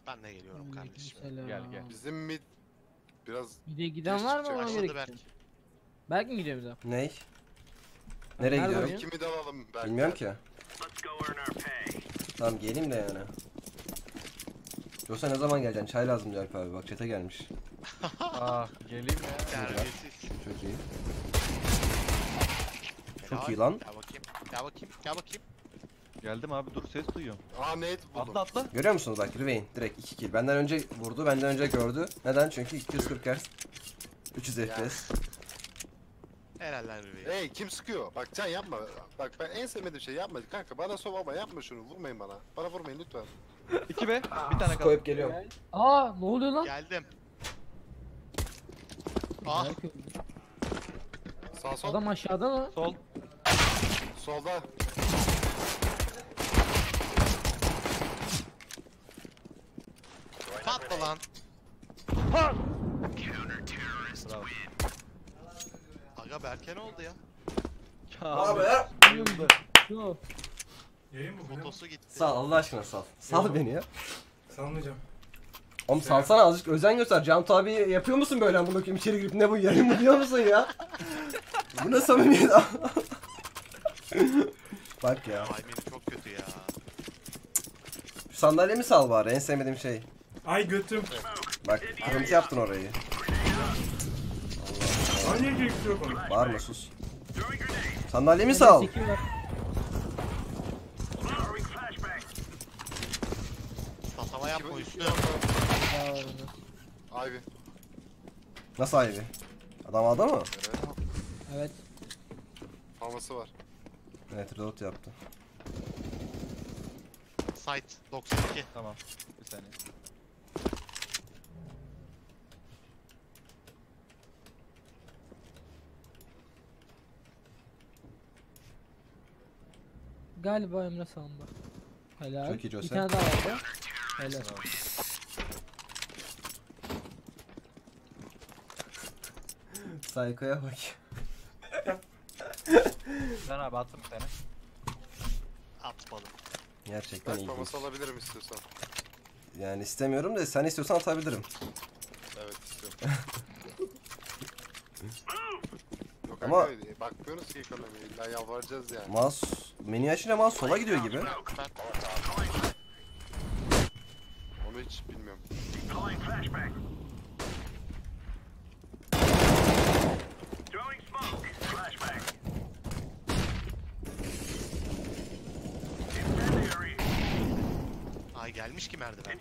Ben de geliyorum kardeşim. Gel gel. Bizim mid biraz Bir de giden var mı ona Açıldı göre Berk. gitsin. Berk mi gidiyor bize? Ney? Nerede Nereye gidiyorum? oynuyor? kimi de alalım belki. Bilmiyorum ki. Tamam geleyim de yani. Yoksa ne zaman geleceksin? Çay lazım diyor Alp abi. Bak chat'e gelmiş. Ah geleyim ya. Terbiyesiz. Çok iyi. Helal. Çok iyi lan. Gel bakayım. Gel bakayım. Gel bakayım. Geldim abi dur ses duyuyorum. Aa nade buldum. Atla atla. Görüyor musunuz bak Rivain direkt 2 kill. Benden önce vurdu, benden önce gördü. Neden? Çünkü 240 Hz. 300 FPS. Helaller bebeğim. Hey kim sıkıyor? Bak sen yapma. Bak ben en sevmediğim şey yapma. Kanka bana sov yapma şunu. Vurmayın bana. Bana vurmayın lütfen. 2 be. Bir tane kaldı. Koyup geliyorum. Aa ne oluyor lan? Geldim. Ah. Berk öldü. Sağ sol. Adam aşağıda mı? Sol. Solda. Patla lan. Bravo. Aga Berke ne oldu ya? Abi ya. Bayıldı. Şu. Yayın mı bu ne? Fotosu gitti. Sal Allah aşkına sal. Sal beni ya. Sanmayacağım. Oğlum salsana azıcık özen göster. Cantu abi yapıyor musun böyle amına koyayım içeri girip ne bu yayın mı diyor musun ya? Bu ne samimiyet? Bak ya. Timing çok kötü ya. Şu sandalyemi sal bari en sevmediğim şey. Ay götüm. Bak kırıntı yaptın orayı. Hangi gerek yok onun? Bağırma sus. Sandalyemi sal. Seki var. Tatava yapma üstüne. Ivy. Nasıl Ivy? Adam aldı mı? Evet. Evet. Faması var. Evet reload yaptı. Site 92. Tamam. Bir saniye. Galiba Emre sağında. Helal. Çok iyi Jose. Bir tane daha vardı. Helal. Bravo. Psycho'ya bak. Sen abi attım bir tane. Atmadım. Gerçekten Ben ilginç. faması alabilirim istiyorsan. Yani istemiyorum da sen istiyorsan atabilirim. Evet istiyorum. Yok Ama- ama bakmıyoruz ki ekonomiye. İlla yalvaracağız yani. Mouse menü açınca mouse sola gidiyor gibi. Ben Onu hiç bilmiyorum. ay gelmiş ki merdiven.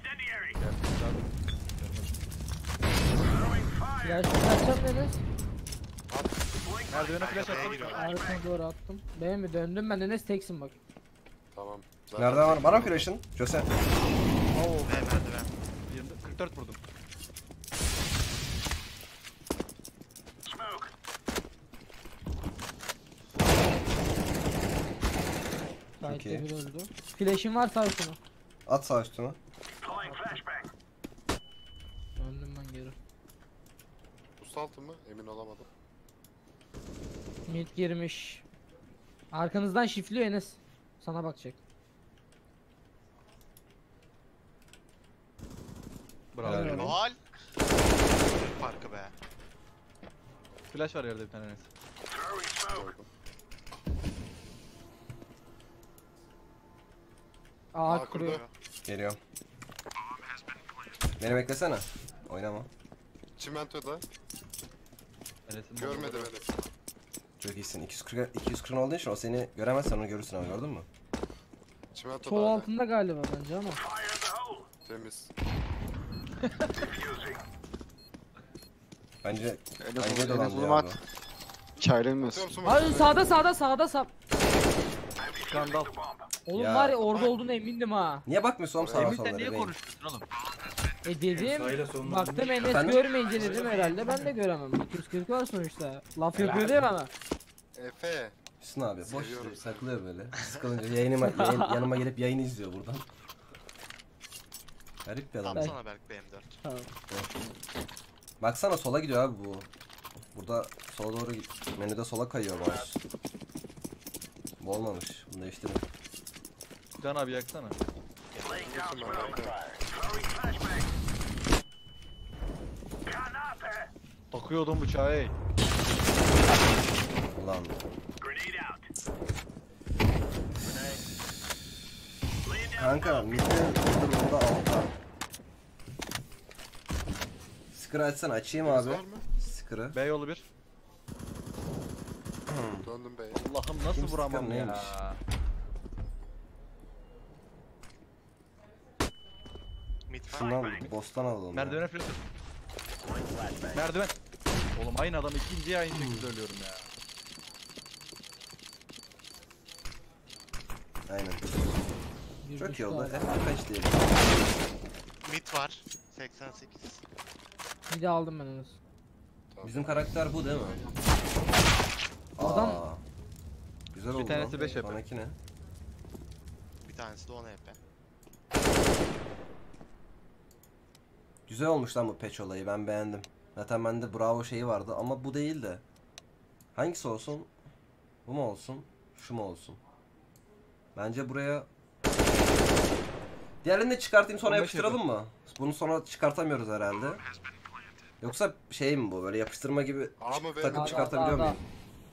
Flash atacağım Enes. Merdivene flash Arkaya attım. giriyor. Arkana doğru attım. Ben mi döndüm ben Enes teksin bak. Tamam. Zaten Nereden var? Bana flash'ın. Jose. Oo ve merdiven. 44 vurdum. Sahipte iyi. bir öldü. Flash'im var sağ üstüne. At sağ üstüne. Döndüm ben geri. Boost altı mı? Emin olamadım. Mid girmiş. Arkanızdan şifliyor Enes. Sana bakacak. Bravo. Helal. Helal. Farkı be. Flash var yerde bir tane Enes. Gördüm. Aa Aa, kuruyor. kurdu. Geliyorum. Beni beklesene. Oynama. Çimentoda. Enes'in Görmedi bombaları. beni. Çok iyisin. 240 olduğu için o seni göremezsen onu görürsün ama gördün mü? Çimentoda. Sol hala. altında galiba bence ama. Temiz. Bence Enes bence Enes dolandı Ulum ya at. bu. Çaylınmaz. Atıyorum su Ay sağda sap. Skandal. Oğlum Ya. var ya orada olduğunu emindim ha. Niye bakmıyorsun oğlum sağa Emin sola? sen niye Rivain? konuşuyorsun oğlum? Sahile Dedim. soluna Baktım Enes Efendim? görmeyince dedim herhalde ben de göremem. 240 var sonuçta. Laf yapıyor değil mi bana? Efe. Hüsnü abi boş Seviyorum. saklıyor böyle. Sıkılınca yanıma gelip yayın izliyor buradan. Garip bir adam. Atsana Berk BM4. Tamam. Baksana sola gidiyor abi bu. Burada sola doğru menüde sola kayıyor mouse. Bu olmamış. Bunu değiştirin. Can abi yaksana. Vursun bana. Sokuyordum bıçağı ey. Ulan. Kanka midde burada altta. Sıkırı açsan açayım abi. Var mı? Sıkırı. B yolu bir. Döndüm be. Allah'ım nasıl Kim vuramam sıkar ya. neymiş? Mid var. Şundan boss'tan alalım. Merdivene ya. flash. Merdiven. Oğlum aynı adam ikinciye aynı şekilde ölüyorum ya. Aynen. Bir Çok iyi düştü oldu. abi. F5 diyelim. Mid var. 88. Bir de aldım ben onu. Bizim karakter bu değil mi? Adam- Aa, güzel oldu. Bir tanesi lan. 5 yapı. Sonraki ne? Bir tanesi de 10 HP. Güzel olmuş lan bu patch olayı, ben beğendim. Zaten bende bravo şeyi vardı ama bu değil de. Hangisi olsun? Bu mu olsun? Şu mu olsun? Bence buraya... Diğerini de çıkartayım sonra 15 yapıştıralım mı? Bunu sonra çıkartamıyoruz herhalde. Yoksa şey mi bu, böyle yapıştırma gibi A mı B mi? takıp A'da, çıkartabiliyor A'da. muyum?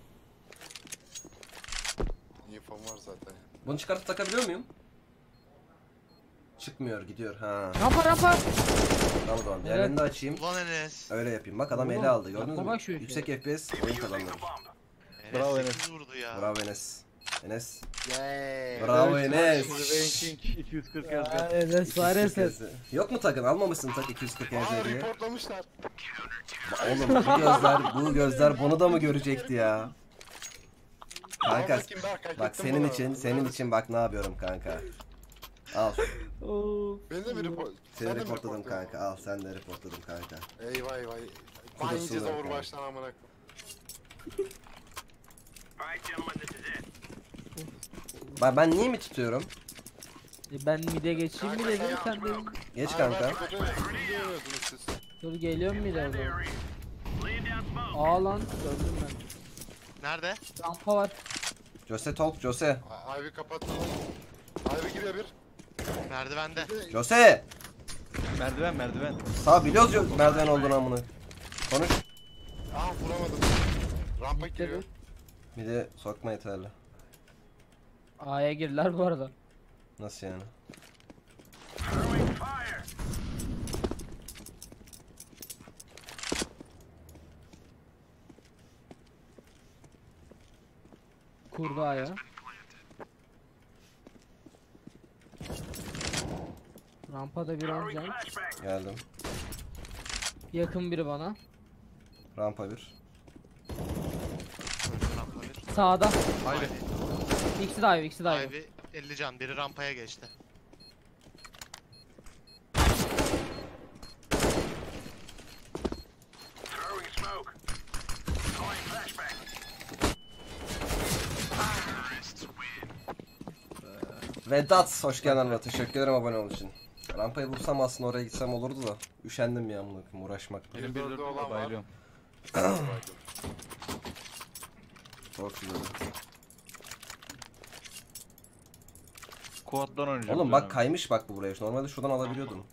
İnfom var zaten. Bunu çıkartıp takabiliyor muyum? Çıkmıyor, gidiyor. Ha. Rampa rampa. Tamam o zaman. Diğerini de açayım. Ulan Enes. Öyle yapayım. Bak adam Oğlum, ele aldı. Gördünüz yapma mü? bak şu işi. Yüksek FPS oyun kazandı. Bravo Enes Enes. 8 vurdu ya. Bravo Enes. Enes. Yeah. Bravo Evet, Enes. Ranking 240 yazıyor. Enes var ya sen. Yok mu takın? Almamışsın tak 240 Aa yazıyor diye. reportlamışlar. Oğlum bu gözler bunu da mı görecekti ya? Kanka Al bakayım Berk, hak bak ettin senin bunu. için bak ne yapıyorum kanka. Al. Oo. Beni de mi report? Seni Ben de mi reportladım reportluyorum? kanka. Al sen de reportladım kanka. Eyvah eyvah. Kudursun Ban yiyeceğiz lan Overwatch'tan amına koyayım. Ben niye mi tutuyorum? Ben mid'e geçeyim mi Kanka, dedim sen sen dedin. Geç Ay, kanka. Berk, biliyorsunuz siz. Dur geliyorum mid'e o zaman. Aa lan gördüm ben. Nerede? Rampa var. Jose talk Jose. Ivy kapattı. Ivy giriyor bir. Merdivende. Jose. Merdiven. Sağ biliyoruz merdiven olduğunu amına. Konuş. Aa vuramadım. Rampa giriyor. Bir de sokma yeterli. A'ya girdiler bu arada. Nasıl yani? Kurdu A'ya. Rampada bir olacak. Geldim. Yakın biri bana. Rampa bir. Rampa bir. Sağda. Haydi. İkisi de Ivy, ikisi de Ivy. Ivy 50 can. Biri rampaya geçti. Vedat hoş geldin abi. Teşekkür ederim abone olduğun için. Rampayı vursam aslında oraya gitsem olurdu da. Üşendim ya amına koyayım uğraşmak. Benim bir dördü dörtlüğüme olan var. bayılıyorum. Çok güzel. Quad'dan oynayacağım. Oğlum canım. bak kaymış bak bu buraya. Normalde şuradan alabiliyordum.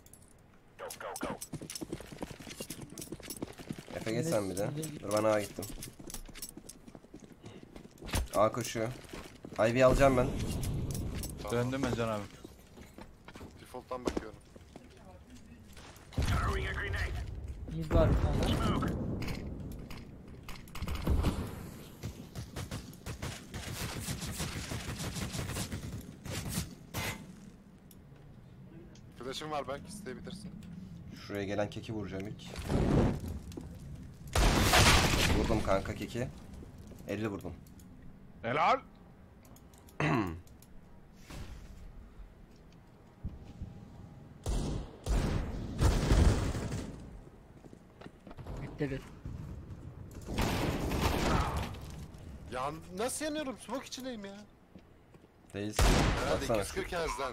Efe geç sen bir de. Dur ben A'ya gittim. A koşuyor. Ivy'yi alacağım ben. Döndüm ben Can abi. Default'tan bakıyorum. Mid var bir tane. Flash'ım var belki isteyebilirsin. Şuraya gelen keki vuracağım ilk. Vurdum kanka keki. 50 vurdum. Helal. Bitti bir. Ya nasıl yanıyorum? Smoke içindeyim ya. Değilsin. Herhalde Baksana. 240 Hz'den.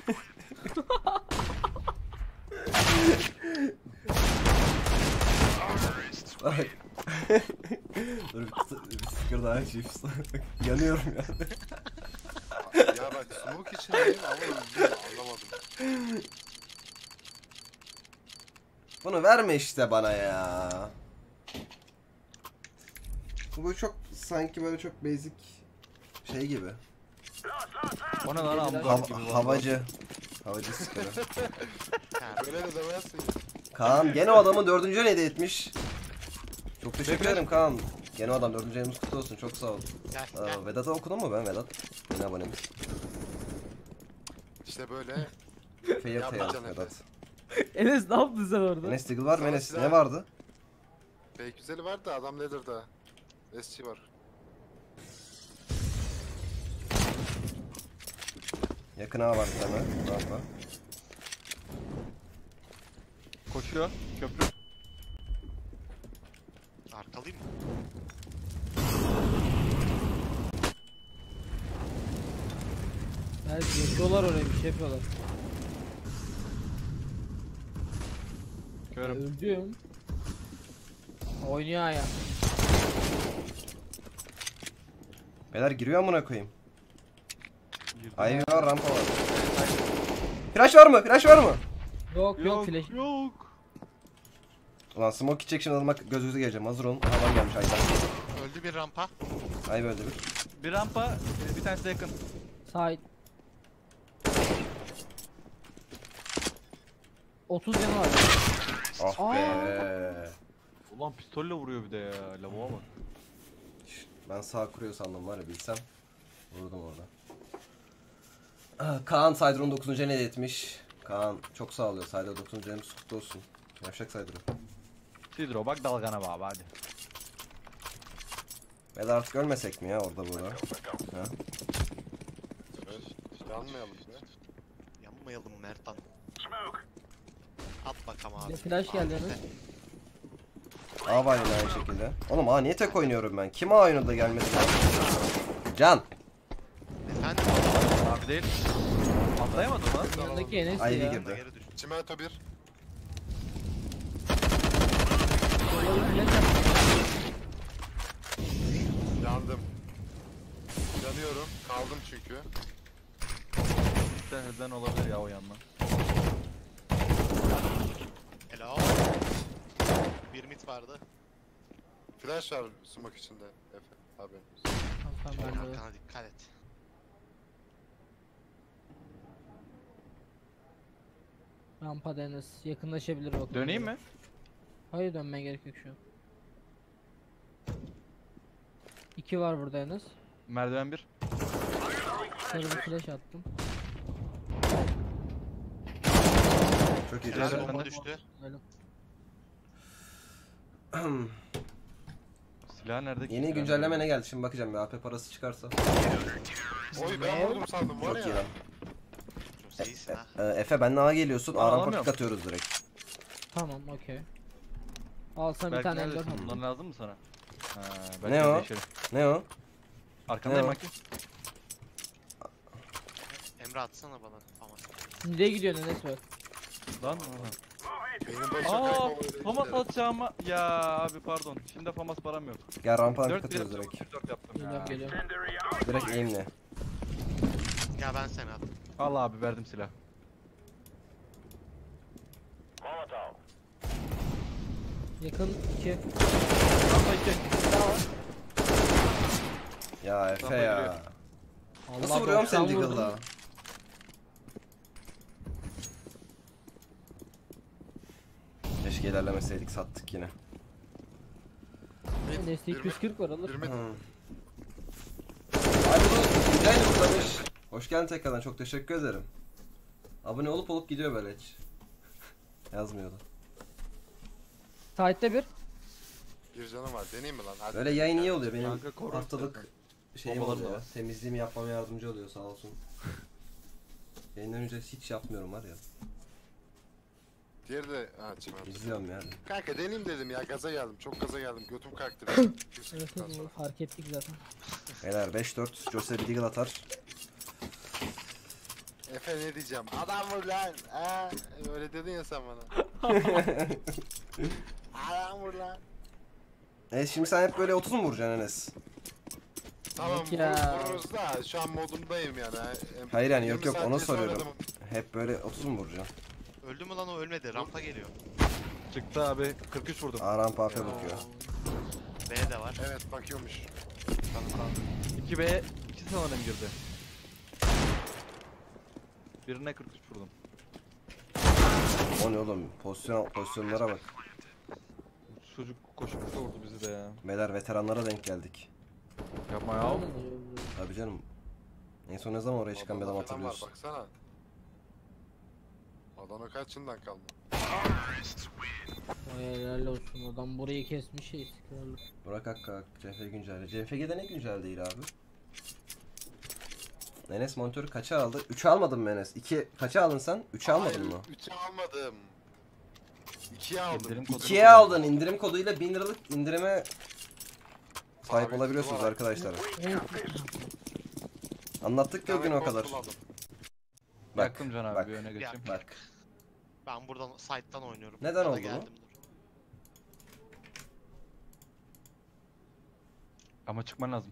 Bak. Dur bir sıkır daha açayım. Yanıyorum ya. Ya bak smoke içindeyim ama öldüm anlamadım. Bunu verme işte bana ya. Bu çok sanki böyle çok basic şey gibi. O ne lan ambar gibi vallahi. Havacı. Havacı sıkıntı. Öyle de demezsin. Kaan gene o adamın 4. el hediye etmiş. Çok teşekkür ederim Kaan. Gene o adam 4. elimiz kutlu olsun. Çok sağ ol. Gel gel. Vedat'ı okudun mu ben Vedat? Yeni abonemiz. İşte böyle. Fair Yapma Tail canım. Vedat. Enes ne yaptın sen orada? Enes Deagle var mı Sana Enes? silah- Ne vardı? Belki güzeli var da adam Leather'da. SC var. Yakın ağa var bir tane. Rampa. Koşuyor. Köprü. Arkalayayım mı? Evet yapıyorlar oraya bir şey yapıyorlar. Körüm. Öldüm. Oynuyor ya. Beyler giriyor amına koyayım. Girdi. Ivy var, rampa var. Flash var mı? Flash var mı? Yok flash. Yok. Ulan smoke gidecek şimdi adıma göz göze geleceğim. Hazır olun. Adam gelmiş Aydan. Öldü bir rampa. Ivy öldü bir. Bir rampa, bir tanesi de yakın. Side. 30 canı var. Ah be. Ulan pistolle vuruyor bir de ya. Lavuğa bak. Ben sağ kuruyor sandım var ya bilsem. Vurdum orada. Kaan Saydron 9. ne etmiş. Kaan çok sağ oluyor. Saydron 9. elimiz kutlu olsun. Yavşak Saydron. Sidro bak dalgana baba hadi. Ya da artık ölmesek mi ya orada burada? Ha? Yanmayalım be. Yanmayalım Mertan. At bakalım Bir abi. de flash geldi Enes. A var yine aynı şekilde. Oğlum A niye tek oynuyorum ben? Kim A oyunu da gelmedi lan? Can. Efendim? Abi değil. Atlayamadım lan. Yanındaki Enes Ivy ya. girdi. Geri düş. Çimento 1. Yandım. Yanıyorum. Kaldım çünkü. Neden olabilir ya o yandan. Hello. Bir mit vardı. Flash var smoke içinde. Efe. Abi. Tamam ben de. Arkana dikkat et. Rampa Enes. Yakınlaşabilir bak. Döneyim mi? Hayır dönmeye gerek yok şu an. 2 var burada Enes. Merdiven 1. Sarı bir flash attım. Çok iyi. Helal Helal. bomba düştü. Öyle. Silah nerede ki? Yeni Silah güncelleme nerede? ne geldi? Şimdi bakacağım bir AP parası çıkarsa. Oy ben vurdum sandım var Çok iyi ya. lan. Çok iyisin ha. Efe benle A geliyorsun. Aa, A rampa alamıyorum. pick atıyoruz direkt. Tamam okey. Alsam bir Belki tane neredesin? M4 Bunlar aldım. lazım mı sana? Ha, Ne belki o? değişelim. Ne o? Arkandayım Ne o? Maki. Emre atsana bana. Tamam. Nereye gidiyorsun Enes bak. Lan. Benim başa Aa, kaybolmayı famas atacağıma. Ya abi pardon. Şimdi famas param yok. Gel rampa 4 pick bir atıyoruz direkt. 4 yaptım ya. Geliyorum. Şey, Direkt aimle. Ya ben seni at. Al abi verdim silah. Yakın 2. Rampa 2. Ya Efe Rampa ya. giriyor. Nasıl vuruyorum seni Deagle'la? Keşke ilerlemeseydik sattık yine. Enes'te 240 var alır. 20. Hı. Ay bunu güzel kutlamış. Hoş geldin tekrardan, çok teşekkür ederim. Abone olup gidiyor böyle hiç. Yazmıyordu. Side'de bir. Bir canım var. Deneyeyim mi lan? Hadi. Böyle yayın iyi oluyor benim Kanka koru haftalık şeyim Bombaları da oluyor. var. Temizliğimi yapmama yardımcı oluyor sağ olsun. Yayından önce hiç yapmıyorum var ya. Diğeri de çimento. İzliyorum yani. Kanka deneyeyim dedim ya. Gaza geldim. Çok gaza geldim. Götüm kalktı. Evet Küçükten evet, sonra. fark ettik zaten. Beyler 5-4 Jose bir Deagle atar. Efe ne diyeceğim? Adam vur lan. Öyle dedin ya sen bana. Adam vur lan. Şimdi sen hep böyle 30 mu vuracaksın Enes? Tamam Yok ya. vururuz da şu an modumdayım yani. Hayır yani, 20 yok yok saat onu kesin soruyorum. oynadım. Hep böyle 30 mu vuracaksın? Öldü mü lan o ölmedi. Rampa geliyor. Çıktı abi 43 vurdum. A rampa AP bakıyor. B de var. Evet bakıyormuş. 2B 2 sanırım girdi. Birine 43 vurdum. O ne oğlum? Pozisyonlara bak. Çocuk koşup vurdu bizi de ya. Beyler veteranlara denk geldik. Yapma ya. Tabii canım. En son ne zaman oraya çıkan bir adam Adamda falan var, hatırlıyorsun? baksana. Adana kaçından kalma. Vay helal olsun adam burayı kesmiş şey istikrarlı. Burak Akkak, CF güncelde. CFG'de ne güncel değil abi? Enes monitörü kaça aldı? 3'ü almadın mı Enes? 2 kaça aldın sen? 3'ü almadın mı? 3'ü almadım. 2'ye aldım. İndirim kodu. 2'ye aldın. İndirim koduyla 1000 liralık indirime sahip Abi, olabiliyorsunuz var. arkadaşlar. Anlattık ya o gün o kadar. Bak, Yaktım Can abi bak, bir öne geçeyim. bak. Ben buradan site'dan oynuyorum. Neden Ya da oldu bu? geldim, dur. Ama çıkman lazım.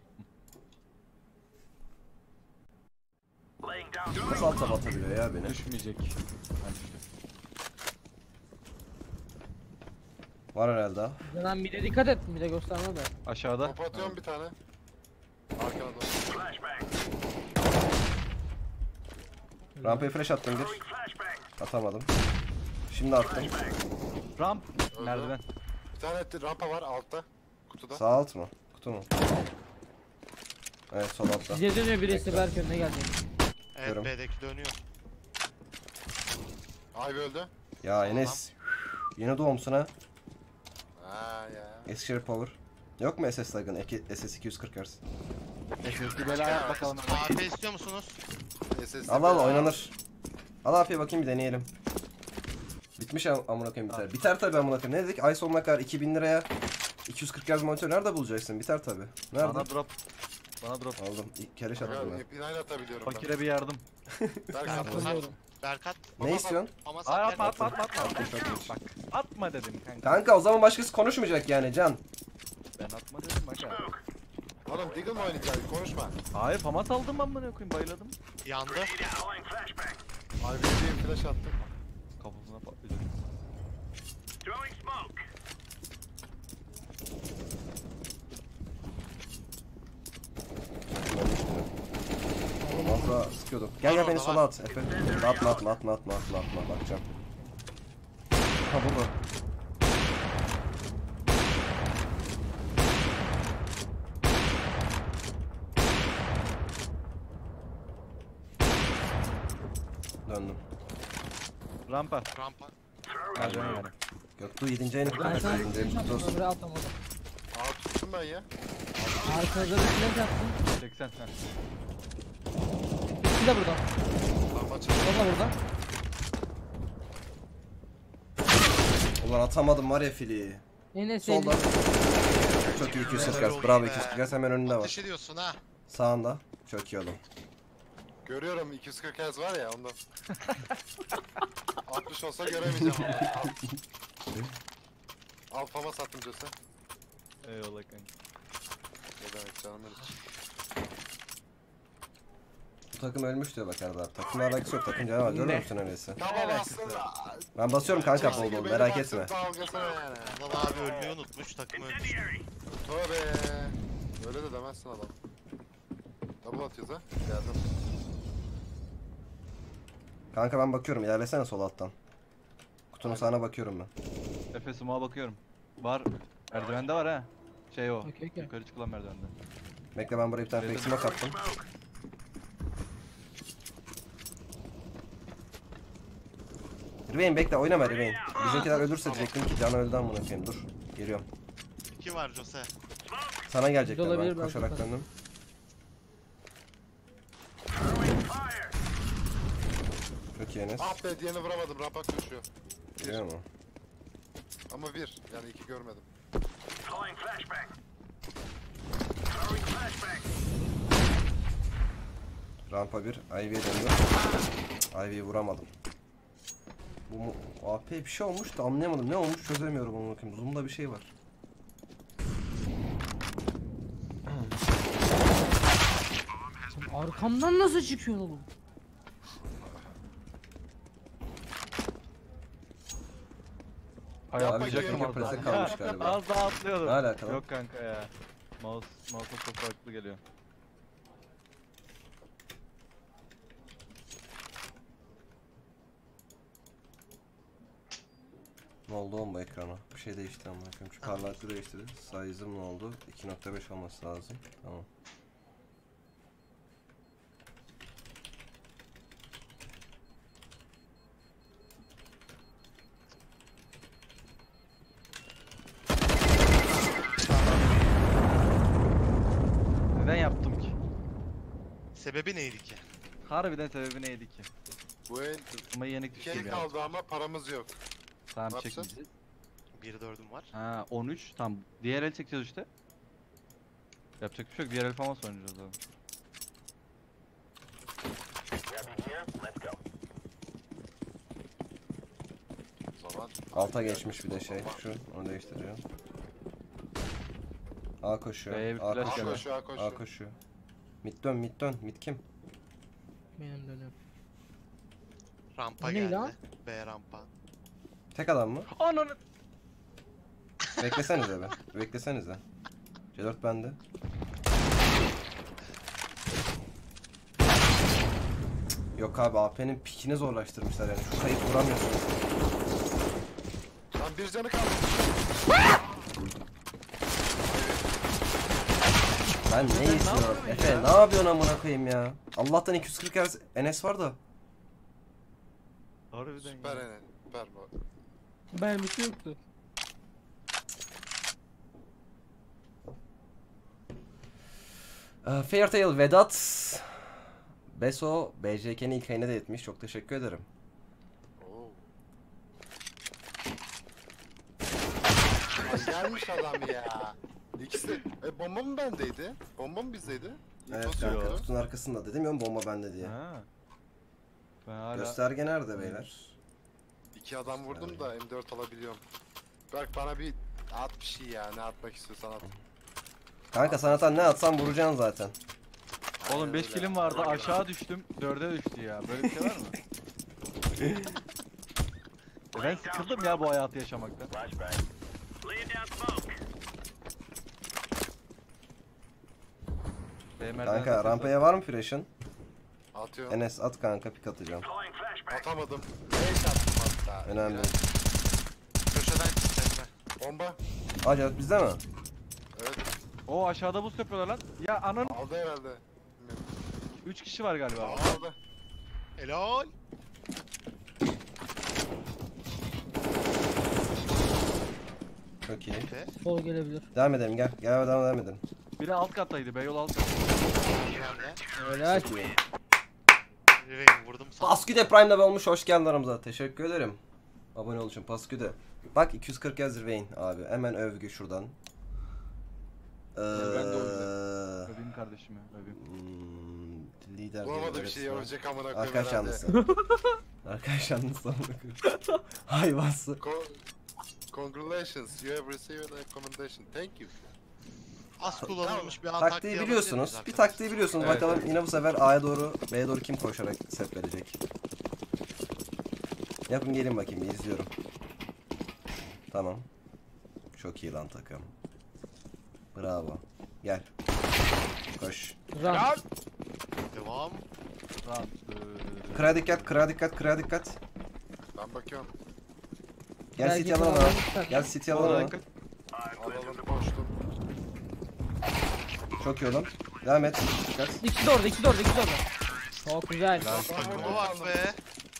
Nasıl alta batabiliyor ya beni? Düşmeyecek. Var herhalde ha. Lan bir de dikkat et bir de gösterme de. Aşağıda. Top atıyorum bir tane. Arkana doğru. Rampaya flash attım bir. Atamadım. Şimdi attım. Ramp. Öldü. Merdiven. Bir tane rampa var altta. Kutuda. Sağ alt mı? Kutu mu? Evet sol altta. Bize dönüyor birisi Berk önüne gelecek. Evet Görüyorum. B'deki dönüyor. Ivy öldü. Ya Enes. Yeni doğumsun ha. Ha ya. Eskişehir Power. Yok mu SS Lag'ın? SS 240 Hz. SSD bela bakalım. AP istiyor musunuz? SSD Al al bela. oynanır. Al AP'ye bakayım bir deneyelim. Bitmiş amına koyayım biter. Biter tabi amına koyayım. Ne dedik? Ay sonuna kadar 2000 liraya 240 Hz monitör nerede bulacaksın? Biter tabi. Nerede? Bana drop. Bana drop. Aldım. Keleş attım ben. İpinayla atabiliyorum ben. Fakire bir yardım. Berk Ben atma. hatırlıyorum. Berkat. Ne istiyorsun? Ama Ay sen atma atma atma atma. Attım çok iyi. Bak atma dedim kanka. Kanka o zaman başkası konuşmayacak yani Can. Ben atma dedim bak ya. Oğlum Deagle mı oynayacağız? Konuşma. Hayır famas aldım ben bunu koyayım bayladım. yandı. Ivy'ye bir flash attım. Kafasına patlayacak. Az daha sıkıyordum. Gel gel beni sola at Efe. Atma bakacağım. Ha burada. Döndüm. Rampa. Rampa. Merdiven yani. Göktuğ 7. ayını Ben kutlamak sana 7. ayını kutlu olsun. ömre atamadım. Aa tuttum ben ya. Arkada bir flash attım. 80 sen. İkisi de burada. Tamam açıldı. O da burada. Ulan atamadım var ya fili. Enes Solda. elli. Çok iyi 240 Helal Hz. olsun Bravo be. 240 Hz hemen önünde Ateş var. ediyorsun ha. Sağında. Çok iyi oğlum. Görüyorum 240 Hz var ya ondan. 60 olsa göremeyeceğim ama. Al fama sattım Jose. Eyvallah kanka. Ne demek canım benim. Bu takım ölmüş diyor bak Erdal. Takımla alakası yok. Takım canavar. Görüyor musun öyleyse? Tamam aslında. Ben basıyorum kanka bol bol. Benim Merak baktığım etme. dalgasına yani. Adam abi ölmeyi unutmuş, takımı ölmüş. Tövbe. Öyle de demezsin adam. Double atıyoruz ha. Geldim. Kanka ben bakıyorum. İlerlesene sol alttan. Kutunun sağına bakıyorum ben. Efe sumağa bakıyorum. Var. Merdivende var ha. Şey o. Okey okey. Yukarı çıkılan merdivende. Bekle ben buraya bir tane fake smoke attım. Rivain bekle oynama Rivain. Bizimkiler ölürse diyecektim ki Can öldü amına koyayım. Dur. Geliyorum. 2 var Jose. Sana gelecekler Olabilir ben belki koşarak falan. döndüm. Çok iyi Enes. Ah be diğerini vuramadım. Rampak düşüyor. Geliyor mu? Ama bir. Yani iki görmedim. Rampa 1. Ivy'ye döndüm. Ivy'yi vuramadım. Bu mu? AP bir şey olmuş da anlayamadım. Ne olmuş çözemiyorum onu bakayım. Zoom'da bir şey var. Arkamdan nasıl çıkıyor oğlum? Ayarlayacaktım bakayım. az Presi daha. kalmış galiba. Az daha atlıyordum. Ne alakalı? Yok kanka ya. Mouse'a çok farklı geliyor. Ne oldu oğlum bu ekrana? Bir şey değişti ama. Şu parlaklığı değiştirdi. Size'ım ne oldu? 2.5 olması lazım. Tamam. Neden yaptım ki? Sebebi neydi ki? Harbiden sebebi neydi ki? Bu el Ama yenik iki düştüm el ya. kaldı ama paramız yok. Tamam Ne yapacağız? çekmeyeceğiz. 1-4'üm var. Ha 13 tamam. Diğer el çekeceğiz işte. Yapacak bir şey yok. Diğer el falan oynayacağız abi. O zaman Alta geçmiş bir de şey. Şu. Onu değiştiriyor. A koşuyor. B'ye bir A flash koşuyor. koşuyor, A koşuyor. A koşuyor. Mid dön, mid dön. Mid kim? Benim dönüyorum. Rampa O ne geldi. lan? B rampa. Tek adam mı? Ananı. Beklesenize be. Beklesenize. C4 bende. Yok abi AP'nin pikini zorlaştırmışlar yani. Şu sayı vuramıyorsunuz. Lan bir canı kaldı. Ben ne istiyorum? Efe ne yapıyorsun amına koyayım ya? Allah'tan 240 Hz NS var da. Harbiden Süper ya. Enes. Süper bu. Mermisi yoktu. Fairtail Vedat Beso BJK'nin ilk ayına da etmiş. Çok teşekkür ederim. Oo. Ay, gelmiş adam ya. İkisi bomba mı bendeydi? Bomba mı bizdeydi? Evet İnfosu kanka yoktu. kutun arkasında dedim ya bomba bende diye. Ha. Ben hala Gösterge nerede beyler? 2 adam vurdum da M4 alabiliyorum. Berk bana bir at bir şey ya. Ne atmak istiyorsan at. Kanka sanatan ne atsam vuracaksın zaten. Oğlum Aynen 5 öyle. kilim vardı aşağı düştüm 4'e düştü ya. Böyle bir şey var mı? Ben sıkıldım ya bu hayatı yaşamaktan. Kanka rampaya var mı flash'ın? Atıyorum. Enes at kanka pik atacağım. Atamadım. Beş attım hatta. Önemli. Köşeden çıktı. Bomba. Acaba bizde mi? Evet. O aşağıda buz yapıyorlar lan. Ya anan Aldı herhalde. 3 kişi var galiba. Aldı. Helal. Çok iyi. Efe. Sol gelebilir. Devam edelim gel. Gel devam edelim. Biri alt kattaydı. Beyoğlu alt kattaydı. Nerede? Öyle aç. Çok iyi. Riven vurdum sana. Pasküde Prime'da olmuş. Hoş geldin aramıza. Teşekkür ederim. Abone ol için Pasküde. Bak 240 Hz Zirveyn abi. Hemen övgü şuradan. Ben de Öveyim kardeşimi. Öveyim. Lider Bulamadı diye bir şey resmen. yapacak amına koyayım Arkadaş herhalde. yanlısı. Arkadaş yanlısı amına koyayım. Hayvansı. Congratulations, you have received a recommendation. Thank you. Az kullanılmış bir A Taktiği biliyorsunuz. alabilir Bir miyiz taktiği biliyorsunuz. Evet, Bakalım evet. yine bu sefer A'ya doğru, B'ye doğru kim koşarak set verecek. Yapın gelin bakayım izliyorum. Tamam. Çok iyi lan takım. Bravo. Gel. Koş. Ram. arkadaşlar? Devam. Rahat. Kıra dikkat, kıra dikkat, kıra dikkat. Ben bakıyorum. Gel Belki City alalım falan ama. almışlar. Gel City Orada alalım ama. dikkat. Alalım koştum. Çok iyi oğlum. Devam et. Dikkat. İkisi de orada, ikisi de orada, ikisi de orada. Çok güzel. Takımı var be.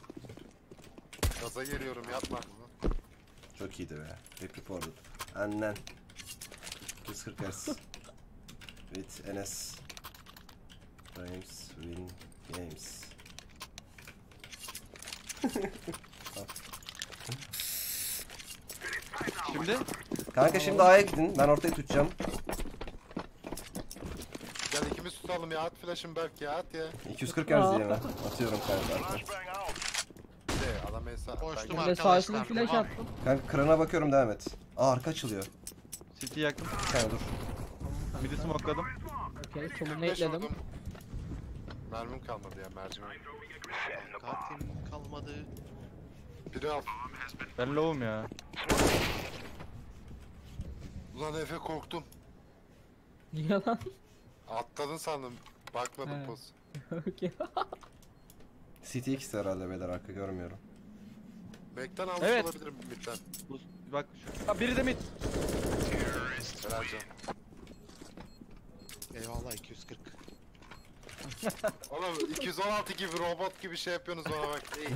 Gaza geliyorum yapma. Çok iyiydi be. Rip reported. Annen. 240 Hz. With NS. Frames win games. Şimdi Kanka şimdi A'ya gidin. Ben ortayı tutacağım. Gel ikimiz tutalım ya at flash'ım Berk ya at ya. 240 Hz diye mi? Atıyorum kanka. Bir de adam hesap. Koştum Ben de sağsını arkadaşlar. flash Devam. attım. Kanka krana bakıyorum devam et. Aa arka açılıyor. City yaktım. Bir tane dur. Mid'i smokeladım. Okey, solunu ekledim. Mermim kalmadı ya mercimek. Katim kalmadı. Biri al. Ben low'um ya. Ulan Efe korktum. Niye lan? Atladın sandım. Bakmadım He. poz. Okey. City ikisi herhalde beyler, arka görmüyorum. Mac'ten almış Evet. olabilirim midden. Bu, bak şu. Ha, biri de mid. Helal canım. Eyvallah 240. Oğlum 216 gibi robot gibi şey yapıyorsunuz bana bak. İyi.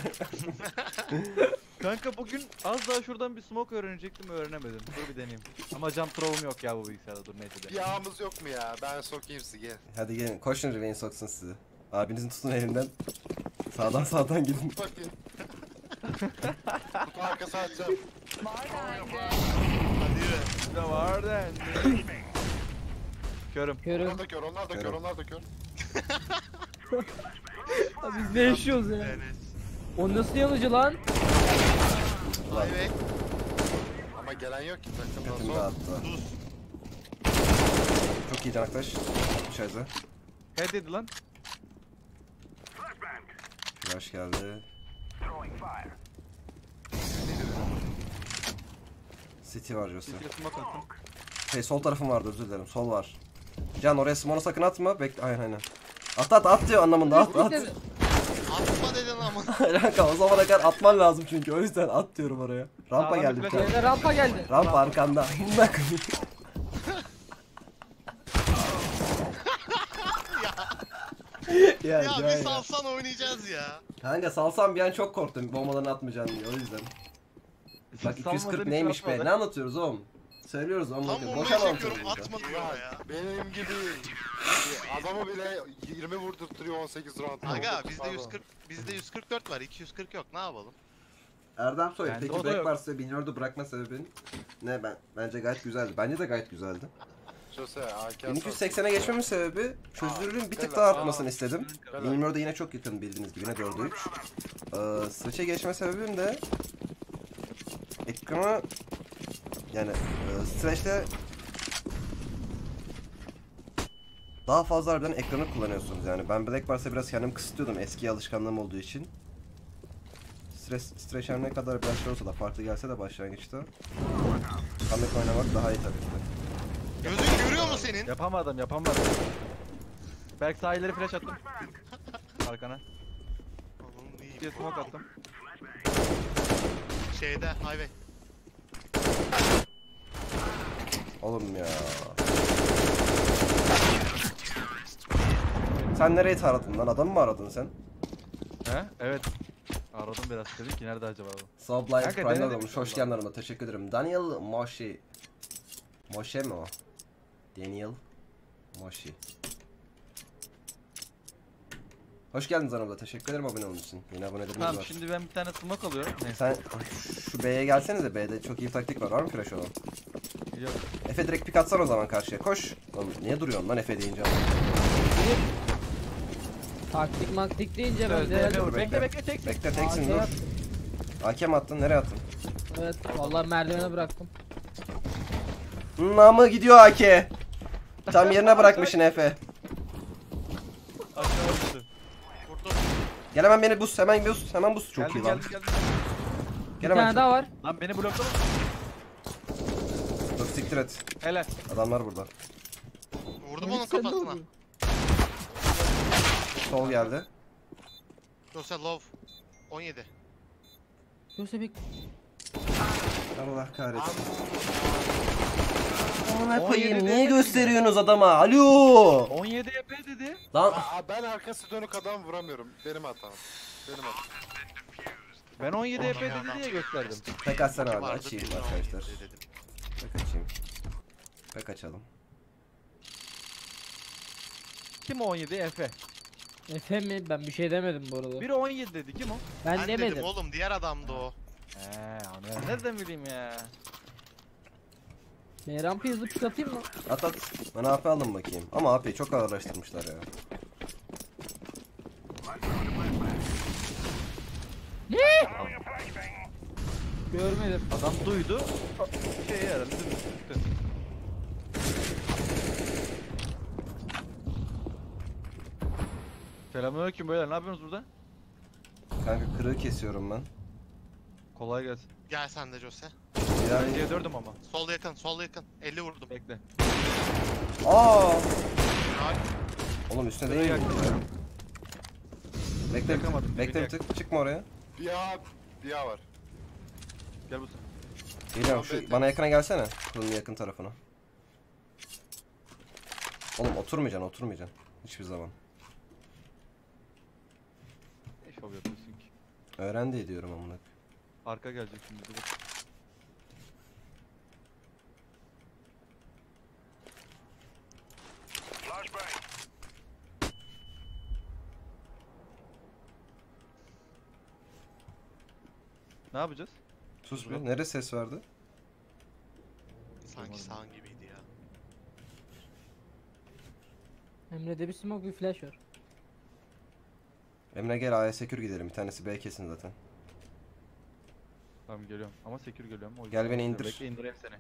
Kanka bugün az daha şuradan bir smoke öğrenecektim, öğrenemedim. Dur bir deneyeyim. Ama jump throw'um yok ya bu bilgisayarda, dur neyse de. Bir yağımız yok mu ya? Ben sokayım sizi gel. Hadi gelin, koşun Riven soksun sizi. Abinizin tutun elinden. Sağdan gidin. Bakayım. Kutu arkası açacağım. Hadi yürü. Ne var da? Körüm. Körüm. Onlar da kör, onlar da kör, Körüm. onlar da kör. Abi biz ne yaşıyoruz ya? Enes. O nasıl yanıcı lan? Highway. Ama gelen yok ki takımdan Götümü sonra. dağıttı. Tuz. Çok iyi arkadaş. Dışarıda. Head dedi lan. Flash geldi. City var Jose. City'ye smoke attım. Şey, sol tarafım vardı, özür dilerim. Sol var. Can, oraya smoke'u sakın atma. Bekle, aynen. At diyor anlamında, at. Atma dedin ama. Kanka o zamana kadar atman lazım çünkü, o yüzden at diyorum oraya. Rampa Sağdan geldi bir bir flash tane. Yine rampa geldi. Rampa arkanda. Buna koyayım. Ya Can bir salsan oynayacağız ya. Kanka salsam bir an çok korktum bombalarını atmayacaksın diye, o yüzden. Bak 240 neymiş be, ne anlatıyoruz oğlum? Söylüyoruz oğlum, Tam bakın bombayı boşa mı çekiyorum anlatıyoruz? atma diyor ya. Benim gibi adamı bile 20 vurdurtuyor 18 round. Aga bizde Pardon. 140 bizde 144 var 240 yok ne yapalım? Erdem Soy, Bende peki o da Black yok. Bars'ı Binyor'da bırakma sebebin ne? Bence gayet güzeldi. Bence de gayet güzeldi. Jose, AK 1280'e geçmemin sebebi çözünürlüğün bir tık Aa, daha evet. artmasını istedim. Evet. Binyor'da yine çok yakın bildiğiniz gibi, yine 4'e 3. Switch'e geçme sebebim de ekranı, yani Stretch'te daha fazla harbiden ekranı kullanıyorsunuz yani. Ben Black Bars'a biraz kendim kısıtlıyordum eski alışkanlığım olduğu için. Stretch her ne kadar biraz şey olsa da, farklı gelse de başlangıçta Kamek oynamak daha iyi tabii ki. Gözün görüyor mu senin? Yapamadım. Berk sağ ileri flash attım. Arkana. Oğlum iyi. City'ye smoke attım. Şeyde highway. Oğlum ya. Sen nereye taradın lan? Adamı mı aradın sen? He? Evet. Aradım biraz, dedim ki nerede acaba bu? Sublife Kanka, Prime'da denedim olmuş. Hoş inşallah. geldin aramda. Teşekkür ederim. Daniel Moshi. Moshe mi o? Daniel Moshi. Hoş geldiniz aramda. Teşekkür ederim abone olduğunuz için. Yine abonelerimiz Tamam, var. şimdi ben bir tane smoke alıyorum. Neyse. Sen şu B'ye gelsenize. B'de çok iyi taktik var. Var mı flash olan? Yok. Efe direkt pik atsan o zaman karşıya. Koş. Oğlum niye duruyorsun lan Efe deyince? Taktik maktik deyince ben Sözde de Efe vur. bekle. Bekle tek. Bekle teksin AK dur. attım. AK mi attın? Nereye attın? Evet vallahi merdivene bıraktım. Namı gidiyor AK. Tam yerine bırakmışsın Efe. Aşağı düştü. Vurdum. Gel hemen beni bus, hemen bus, hemen bus. Çok iyi lan. Geldim. Bir Gel hemen. tane daha var. Lan beni bloklama. Dur siktir et. Helal. Adamlar burada. Vurdum onun Sen ne kafasına. oldu? Sol geldi. Jose love. 17. Yoksa bir Allah kahretsin. Amına Amına koyayım, koyayım, niye gösteriyorsunuz adama? Alo. 17 EP dedi. Lan Ben arkası dönük adam vuramıyorum. Benim hatam. Benim hatam. Ben 17 EP Oğlum ya, dedi diye gösterdim. pek açsana abi, Vardı, açayım birine arkadaşlar. 17 dedim. Pek açayım. Pek açalım. Kim o 17 Efe? Efe mi? Ben bir şey demedim bu arada. Biri 17 dedi. Kim o? Ben Ben demedim. dedim oğlum diğer adamdı o. Onu nereden bileyim ya? Rampayı hızlı pik atayım mı? At at. Ben AP aldım bakayım. Ama AP'yi çok ağırlaştırmışlar ya. Görmedim. Adam duydu. Şey herhalde değil mi? Çıktı. Selamünaleyküm beyler, ne yapıyorsunuz burada? Kanka kırığı kesiyorum ben. Kolay gelsin. Gel sen de Jose. Ya, Ben C4'üm ama. Sol yakın, sol yakın. 50 vurdum. Bekle. aa. Helal. Oğlum üstüne Şurayı değil mi? yakıyorum. Bekle, Yakamadım, bekle bir bir tık. Çıkma oraya. Bir A var. Gel bu. Geliyorum şu bana yakına gelsene. Kulunun yakın tarafına. Oğlum oturmayacaksın. Hiçbir zaman. Ne şov yapıyorsun ki? Öğren diye diyorum amına. Arka gelecek şimdi. Dur. Ne yapacağız? Sus bir. Nereye ses verdi? Sanki sağın gibiydi ya. Emre'de bir smoke bir flash var. Emre gel A'ya sekür gidelim. Bir tanesi B kesin zaten. Tamam geliyorum. Ama sekür geliyorum. O Gel yüzden beni indir. Bekle indireyim seni.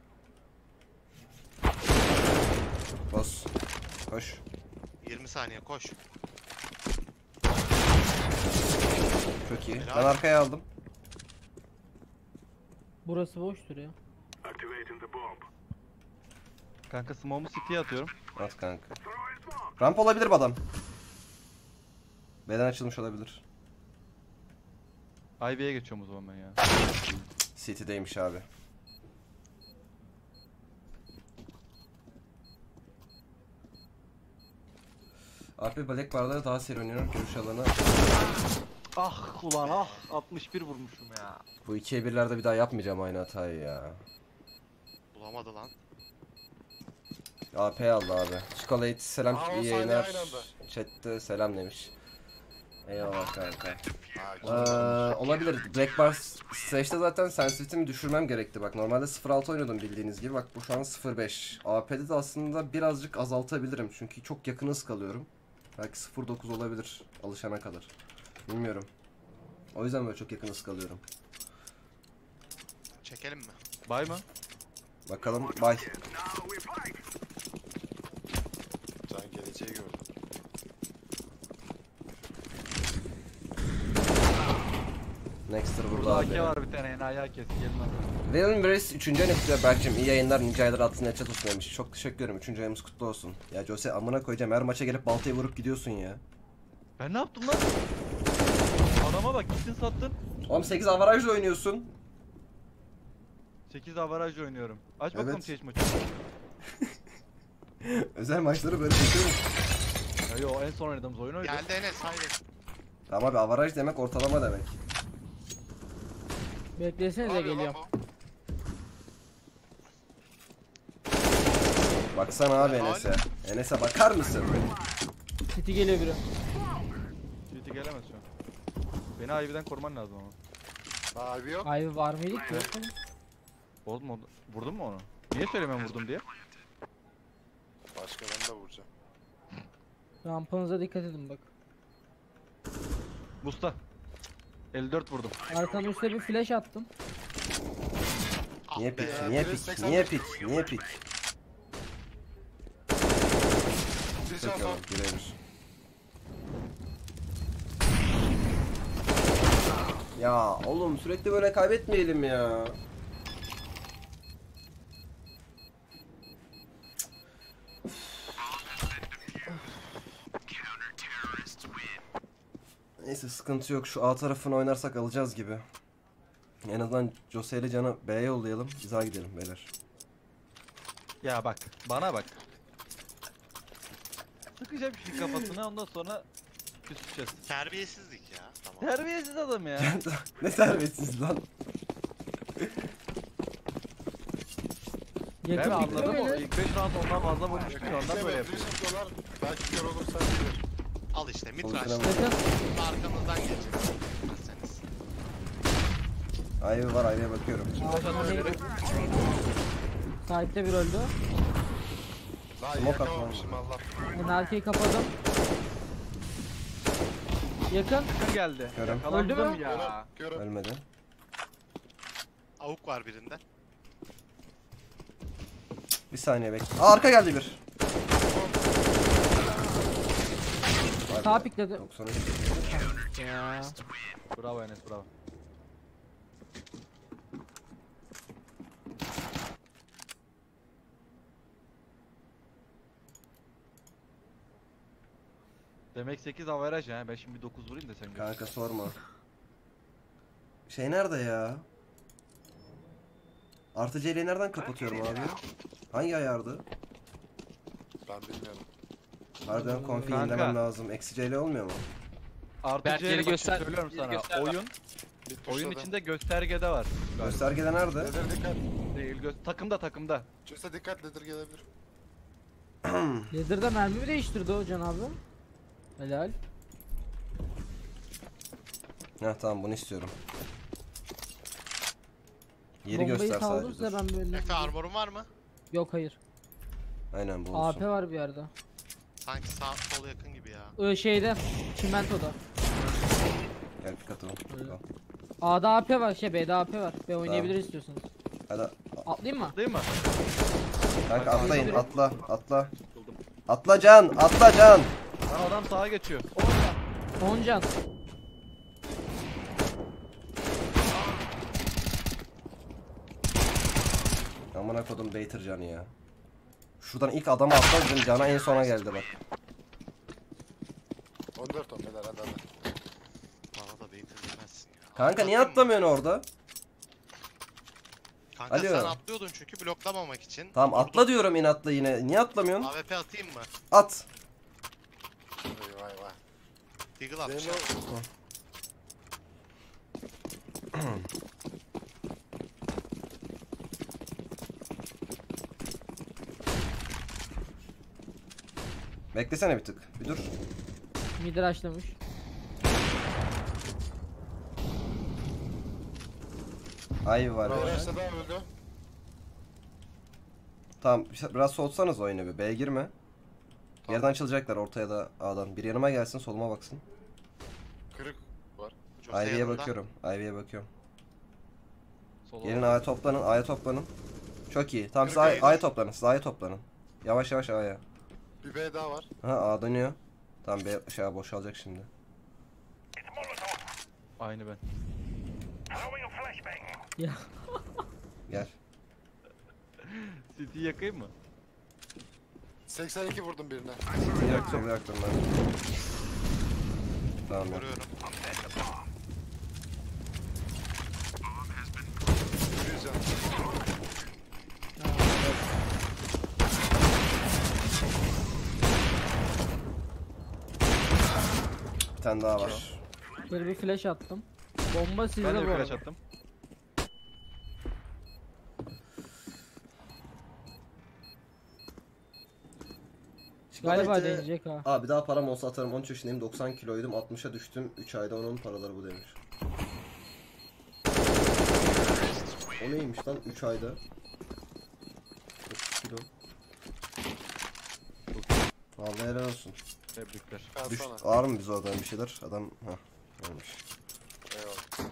Boss. Koş. 20 saniye koş. Çok iyi. Helal. Ben arkaya aldım. Burası boştur ya. Kanka smoke'umu city'ye atıyorum. At kanka. Ramp olabilir bu adam. B'den açılmış olabilir. IB'ye geçiyorum o zaman ben ya. City'deymiş abi. AP Black Bar'da daha seri oynuyor. Görüş alanı. Ah ulan ah. 61 vurmuşum ya. Bu 2'ye 1'lerde bir daha yapmayacağım aynı hatayı ya. Bulamadı lan. AP aldı abi. Chocolate selam, Aa, o iyi saniye yayınlar. aynı anda. Chat'te selam demiş. Eyvallah kanka. Ha, Olabilir. Black Bar Stage'de zaten sensitivity'mi düşürmem gerekti. Bak normalde 0.6 oynuyordum bildiğiniz gibi. Bak bu şu an 0.5. AP'de de aslında birazcık azaltabilirim. Çünkü çok yakın hız kalıyorum. Belki 0.9 olabilir alışana kadar. Bilmiyorum. O yüzden böyle çok yakın hız kalıyorum. Çekelim mi? Bay mı? Bakalım. Bye. Can geleceği gördüm. Nexter burada Burada abi. AK var bir tane ayağı kes. Gelin lan. William Brace 3. ayını kutluyor Berk'cim. İyi yayınlar, nice aylar altında chat olsun demiş. Çok teşekkür ederim. 3. ayımız kutlu olsun. Ya Jose amına koyacağım. Her maça gelip baltayı vurup gidiyorsun ya. Ben ne yaptım lan? Adama bak gittin sattın. Oğlum 8 avarajla oynuyorsun. 8 avaraj oynuyorum. Aç bakalım Evet. TH maçı. Özel maçları böyle çekiyorum. Ya yo en son oynadığımız oyun oydu. Geldi Enes haydi. Ama abi avaraj demek ortalama demek. Beklesenize geliyorum. Baksana abi Enes'e. Enes'e bakar mısın? City geliyor biri. City gelemez şu an. Beni IB'den koruman lazım ama. Abi yok. Ay var mıydı ki? Oldu mu? Vurdun mu onu? Niye söylemiyorum vurdum diye? Başka ben de vuracağım. Rampanıza dikkat edin bak. Busta. 54 vurdum. Arkanın üstte bir flash attım. Niye Ah pik? be. Niye biri pik? 80 Niye pik? Niye pik? Bir Çok can yalan. var. Birebir. Ya oğlum sürekli böyle kaybetmeyelim ya. Neyse sıkıntı yok. Şu A tarafını oynarsak alacağız gibi. En azından Jose ile Can'ı B'ye yollayalım. Biz A gidelim beyler. Ya bak. Bana bak. Sıkacağım şimdi kafasına ondan sonra küseceğiz. Terbiyesizlik ya. Tamam. Terbiyesiz adam ya. Ne terbiyesiz lan. Ben Yakın anladım bitmiyor o mu? ilk 5 round ondan fazla vurmuştum ya ondan böyle Evet, yapıyor. flash atıyorlar. Belki kör olursa bilir. Al işte mid Olsun rush. ama. Yakın. Arkamızdan gelecek. Bilmezseniz. Ayva var Ayva'ya bakıyorum. Arkadan neydi? Side'de bir öldü. Daha Smoke yakamamışım Allah. Ben erkeği kapadım. Yakın. Yakın geldi. Görüm. Yakalandım Öldü mü? ya. Görüm. Ölmedi. Avuk var birinde. Bir saniye bekle. Aa, arka geldi bir. Sağ pikledi. 93. Ya. Bravo Enes bravo. Demek 8 averaj ya. Ben şimdi 9 vurayım da sen gör. Kanka sorma. Şey nerede ya? Artı CL'yi nereden kapatıyorum abi? Hangi ayardı? Ben bilmiyorum. Harbiden konfi Kanka. yenilemem lazım. Eksi CL olmuyor mu? Artı Berk, C'ye yeri bak, göster- söylüyorum yeri sana. göster bak. Oyun Bir oyun pushladım. içinde göstergede var. Galiba. Göstergede nerede? Leather dikkat. Değil takımda. Cüse dikkat, Leather gelebilir. Leather'da mermi mi değiştirdi o Can abi? Helal. Heh tamam bunu istiyorum. Yeri Bombayı göster saldım sadece. size dur. ben böyle. Efe armorun var mı? Yok hayır. Aynen bu AP olsun. var bir yerde. Sanki sağ sol yakın gibi ya. Şeyde. Çimentoda. Gel bir katalım. Öyle. Al. A'da AP var, B'de AP var. B oynayabiliriz istiyorsanız. Hadi. Atlayayım mı? Değil mi? Kanka Bak, atlayın abi. atla atla. Atla Can atla Can. Lan adam sağa geçiyor. 10 can. Amına kodum Baiter Can'ı ya. Şuradan ilk adamı atla dedim Can'a en sona geldi bak. 14 on beyler hadi hadi. Bana da beytir demezsin ya. Kanka niye Atlatayım mı? atlamıyorsun orada? Kanka Alo. sen atlıyordun çünkü bloklamamak için. Tamam atla diyorum inatla yine. Niye atlamıyorsun? AWP atayım mı? At. Vay vay vay. Deagle atmış. Zeyno Beklesene bir tık. Bir dur. Mid rushlamış. Ay var. Arkadaşlar daha öldü. Tamam biraz soğutsanız oyunu bir. B'ye girme. Yerden açılacaklar ortaya da A'dan. Bir yanıma gelsin soluma baksın. Kırık var. Jose Ivy'ye yanında. bakıyorum. Ivy'ye bakıyorum. Sola Gelin bak. A'ya toplanın. A'ya toplanın. Çok iyi. Tamam siz Kırık A'ya A'ya toplanın. Siz A'ya toplanın. Yavaş yavaş A'ya. Bir B daha var. Ha A dönüyor. Tamam B şey boşalacak şimdi. Aynı ben. Ya. Gel. City'yi yakayım mı? 82 vurdum birine. Yaktım yaktım ben. Tamam ya. Görüyorum. 100 can. Bir tane daha var. Şöyle bir flash attım. Bomba sizde Ben de bu bir flash arada. attım. Galiba Şikayet- deneyecek ha. Abi daha param olsa atarım. 13 yaşındayım 90 kiloydum 60'a düştüm 3 ayda onun paraları bu demiş. O neymiş lan 3 ayda? 30 kilo. Vallahi helal olsun. Tebrikler. Düş, Kalsana. ağır mı biz oradan bir şeyler? Adam ha gelmiş. Eyvallah.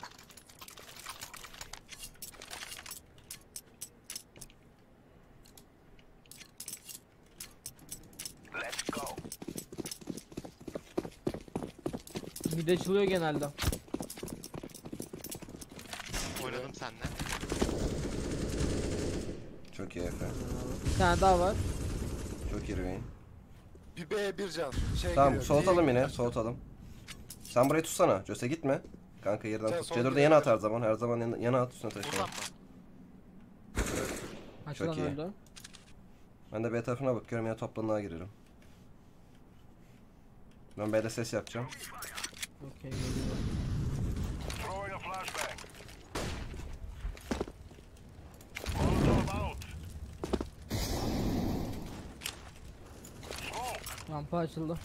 Mid açılıyor genelde. Oynadım seninle. Çok iyi Efe. Bir tane daha var. Çok iyi Rüveyn. Bir B bir can. Şey Tamam geliyor, soğutalım diye- yine soğutalım. Sen burayı tutsana. Cöse gitme. Kanka yerden Sen tut. sol C4'de gidelim. yana at her zaman. Her zaman yana at üstüne taşı. Buradan mı? Açılan iyi. öldü. Ben de B tarafına bakıyorum ya toplanığa girerim. Ben B'de ses yapacağım. Okey geliyor. Rampa açıldı.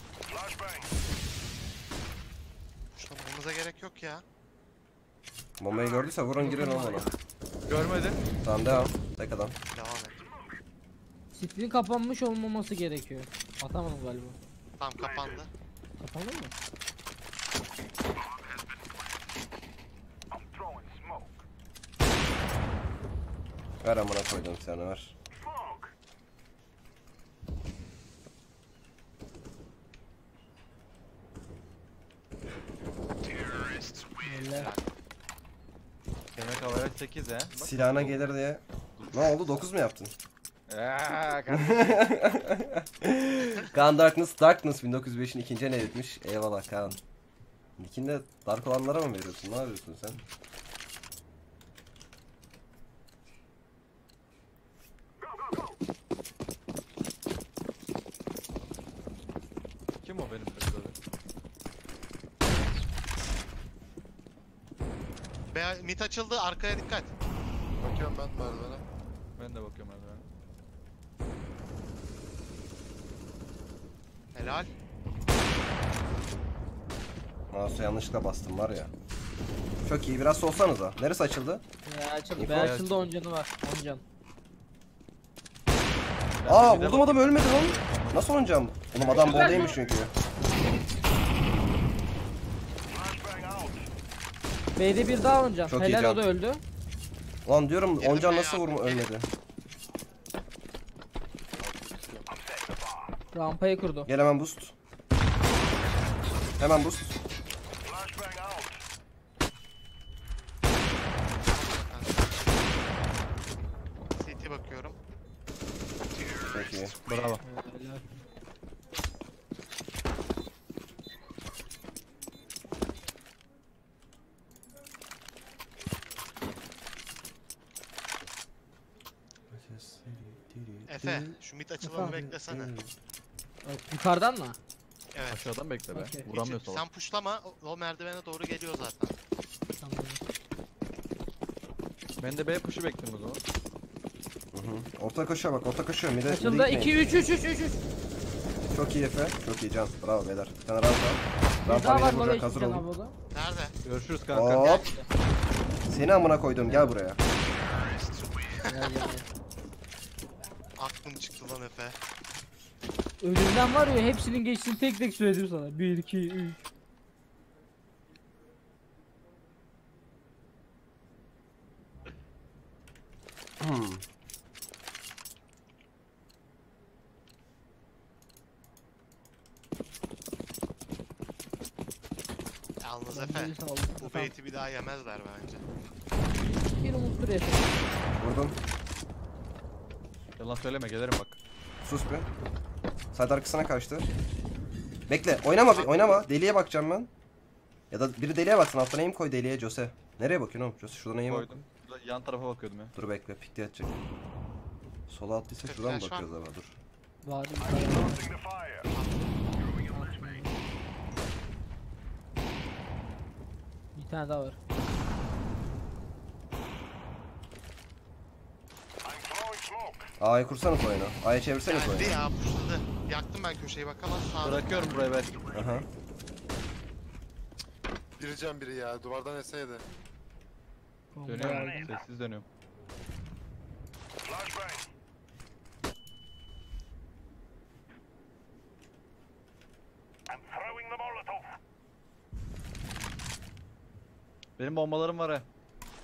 Kuşlamamıza gerek yok ya. Bombayı gördüyse vurun girin oğlum ona. Görmedim. Tamam devam. Tek adam. Devam et. Sitrin kapanmış olmaması gerekiyor. Atamadım galiba. Tamam kapandı. Kapandı mı? Ver amına koydum seni ver. Öyle. Demek averaj 8 he. Bak. Silahına gelir diye. Ne oldu 9 mu yaptın? Kardeşim. Kaan Darkness 1905'in ikinci ne etmiş? Eyvallah Kaan. Nick'inde Dark olanlara mı veriyorsun? Ne yapıyorsun sen? Kim o benim sesleri? Mid açıldı, arkaya dikkat. Bakıyorum ben merdivene. Ben de bakıyorum merdivene. Helal. Mouse'a yanlışlıkla bastım var ya. Çok iyi, biraz solsanıza. Neresi açıldı? Açıldı. İnfo. B açıldı 10 canı var. 10 can. Aa, bir de vurdum adam ölmedi lan. Nasıl oynayacağım? Oğlum adam boldaymış çünkü. B'de bir daha 10 can. Çok iyi Helal can. o da öldü. Lan diyorum Yedim Oncan be nasıl ya. vurma ölmedi. Rampayı kurdu. Gel hemen boost. Hemen boost. CT bakıyorum. Peki. Bravo. Helal. Efe, şu mid açılımı Efendim? beklesene. Evet, yukarıdan mı? Evet. Aşağıdan bekle be. Okey. Vuramıyor Hiç- sola. sen pushlama, o merdivene doğru geliyor zaten. Tamam. Ben de B push'u bekliyorum o zaman. Hı. Orta koşuyor bak, orta koşuyor. Mide Açıldı. mide 2 gitmeyin. 3. Çok iyi Efe. Çok iyi Can. Bravo beyler. Bir tane rampa. Bir Rampa daha var beni bana vuracak, 2 hazır can olun. abla. Nerede? Görüşürüz kanka. Hop. Seni amına koydum, gel buraya. Gel. Aklım çıktı lan Efe. Önümden var ya hepsinin geçtiğini tek tek söyledim sana. 1 2 3. Hmm. Yalnız Efe, bu bait'i bir daha yemezler bence. Bir umuttur yaşa. Vurdum. Yalan söyleme gelirim bak. Sus be. Side arkasına kaçtı. Bekle. Oynama, oynama. Deliye bakacağım ben. Ya da biri deliye baksın. Altına aim koy deliye Jose. Nereye bakıyorsun oğlum? Jose şuradan aim bak. Koydum. Şurada yan tarafa bakıyordum ya. Dur bekle. Pikte atacak. Sola attıysa şuradan mı Flash var. bakıyoruz ama dur. Var. Bir tane daha var. A'yı kursanız oyunu. A'ya çevirseniz oyunu. Geldi ya, pushladı. Yaktım ben köşeyi bak ama sağda. Bırakıyorum buraya ben. Aha. Biri can biri ya. Duvardan eseydi. Dönüyorum. Sessiz dönüyorum. Benim bombalarım var ha.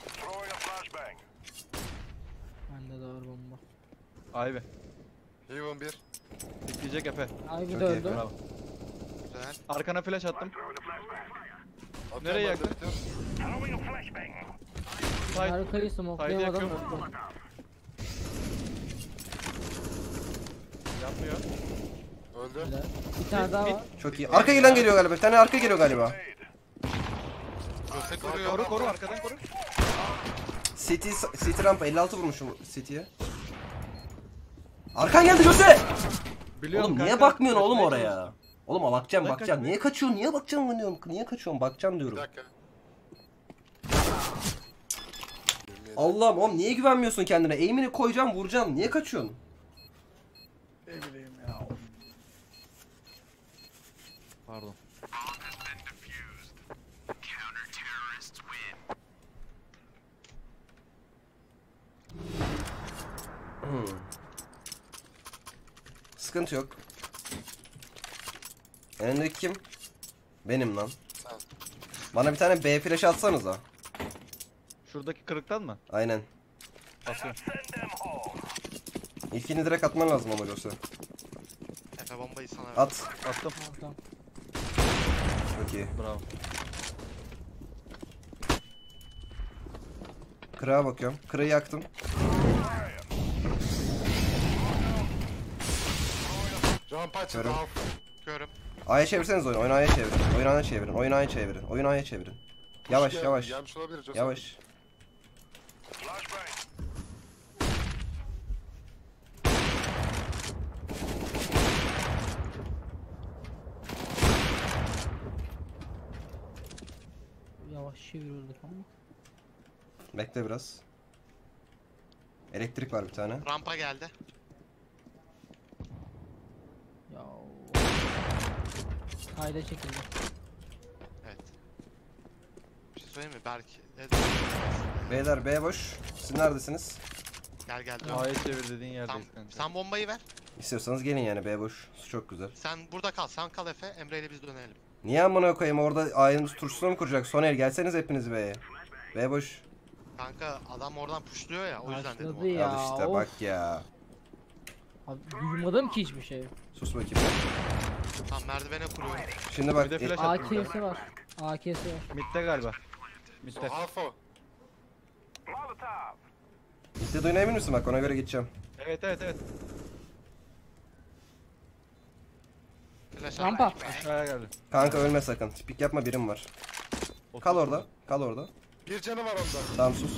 Bende de var bomba. Ivy. Heaven 1. Tikleyecek Efe. Ay bir Çok de iyi. öldü. Bravo. Güzel. Arkana flash attım. Atıyorum Nereye ben de yaktın? bitiyor. Side. Arkayı smokelayamadım. yakıyorum. öldüm. Yapmıyor. Öldü. Helal. Bir tane daha var. Çok iyi. Arka gelen geliyor galiba. Bir tane arka geliyor galiba. Jose koruyor. Koru koru arkadan koru. City rampa 56 vurmuşum City'ye. Arkan geldi Jose. Biliyorum Oğlum niye kanka, bakmıyorsun oğlum kaçmaya oraya? Oğlum bakacağım Ben bakacağım. kaçmaya- Niye kaçıyorsun? Niye bakacaksın diyorum. Niye kaçıyorsun? Bakacağım Bir diyorum. dakika. Allah'ım oğlum niye güvenmiyorsun kendine? Eğimini koyacağım, vuracağım. Niye kaçıyorsun? Pardon. Sıkıntı yok. Önündeki kim? Benim lan. Sen. Bana bir tane B flash atsanıza. Şuradaki kırıktan mı? Aynen. Basıyorum. İlkini direkt atman lazım ama Jose. Efe bombayı sana ver. At. Attım. Tamam. Çok iyi. Bravo. Kırığa bakıyorum. Kırığı yaktım. Rampa açıldı. Görüm. Al. Körüm. A'ya çevirseniz oyunu. Oyunu A'ya çevirin. Oyunu A'ya çevirin. Oyunu A'ya çevirin. Oyunu A'ya çevirin. Yavaş Push yavaş. Yanlış olabilir. Joseph. Yavaş. Yavaş çeviriyordu ama. Bekle biraz. Elektrik var bir tane. Rampa geldi. Ya. Kayda çekildi. Evet. Bir şey söyleyeyim mi? Berk. Beyler B boş. Siz neredesiniz? Gel gel dön. A'ya çevir dediğin Sen, yerdeyiz kanka. sen bombayı ver. İstiyorsanız gelin yani B boş. Su çok güzel. Sen burada kal. Sen kal Efe. Emre ile biz dönelim. Niye amına koyayım orada A'nın turşusunu mu kuracak? Soner gelseniz hepiniz B'ye. B boş. Kanka adam oradan pushluyor ya. O yüzden dedim Başladı onu. ya. Al işte of. bak ya. Abi, duymadım ki hiçbir şey. Sus bakayım. Tam merdivene kuruyorum. Şimdi bak. Bir de flash attım. AK'si var. AK'si var. Mid'de galiba. Mid'de. Alfa. İşte duyuna emin misin bak ona göre gideceğim. Evet evet evet. Flash Rampa. attım. Aşağıya geldi. Kanka ölme sakın. Tipik yapma birim var. Kal orada. Kal orada. Bir canı var onda. Tamam sus.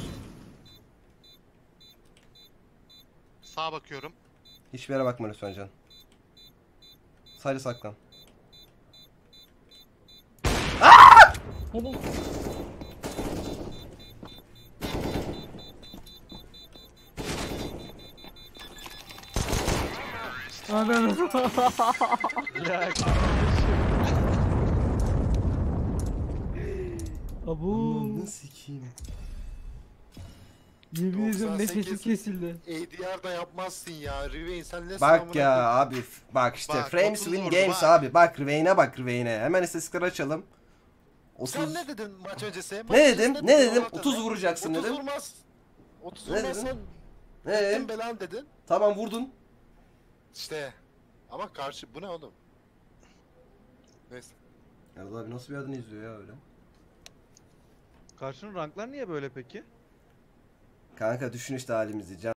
Sağa bakıyorum. Hiçbir yere bakma lütfen can. Sadece saklan. Oğlum. Ananı. Ya Abu. sikeyim. Yemin ediyorum 98 nefesim kesildi. ADR da yapmazsın ya. Riven sen ne Bak ya abi bak işte Bak, frames 30 win vurdu, games bak. abi. Bak Riven'e bak Riven'e. Hemen istatistikleri açalım. 30. Sen ne dedin maç öncesi? Maç Ne dedim? öncesinde Ne dedin, dedim? anlat 30 hele. vuracaksın 30 dedim. vurmaz. 30 Ne vurmaz dedim? sen. Ettin belan dedin. Tamam vurdun. İşte. Ama karşı bu ne oğlum? Neyse. Erdal abi nasıl bir adını izliyor ya öyle? karşının ranklar niye böyle peki? Kanka düşün işte halimizi. Can